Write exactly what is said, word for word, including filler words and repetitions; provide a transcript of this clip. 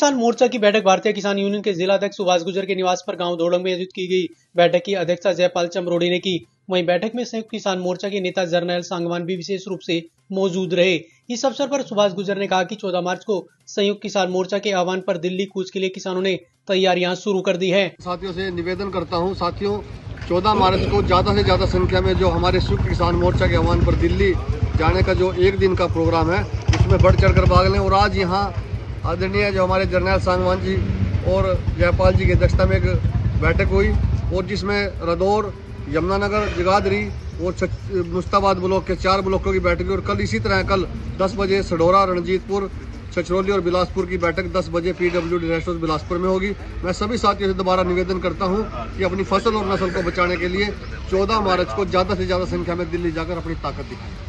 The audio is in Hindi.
किसान मोर्चा की बैठक भारतीय किसान यूनियन के जिला अध्यक्ष सुभाष गुर्जर के निवास पर गांव धोड़ंग में आयोजित की गई। बैठक की अध्यक्षता जयपाल चमरोड़ी ने की। वहीं बैठक में संयुक्त किसान मोर्चा के नेता जरनैल सांगवान भी विशेष रूप से मौजूद रहे। इस अवसर पर सुभाष गुर्जर ने कहा कि चौदह मार्च को संयुक्त किसान मोर्चा के आह्वान पर दिल्ली कूच के लिए किसानों ने तैयारियां शुरू कर दी है। साथियों से निवेदन करता हूं, साथियों चौदह मार्च को ज्यादा से ज्यादा संख्या में जो हमारे संयुक्त किसान मोर्चा के आह्वान पर दिल्ली जाने का जो एक दिन का प्रोग्राम है उसमें बढ़ चढ़ कर भाग लें। और आज यहाँ आदरणीय जो हमारे जरनैल सांगवान जी और जयपाल जी की अध्यक्षता में एक बैठक हुई और जिसमें रदौर, यमुनानगर, जगाधरी और मुस्ताबाद ब्लॉक के चार ब्लॉकों की बैठक हुई। और कल इसी तरह कल दस बजे सडोरा, रणजीतपुर, छछरौली और बिलासपुर की बैठक दस बजे पीडब्ल्यूडी रेस्ट हाउस बिलासपुर में होगी। मैं सभी साथियों से दोबारा निवेदन करता हूं कि अपनी फसल और नस्ल को बचाने के लिए चौदह मार्च को ज्यादा से ज्यादा संख्या में दिल्ली जाकर अपनी ताकत दिखाएं।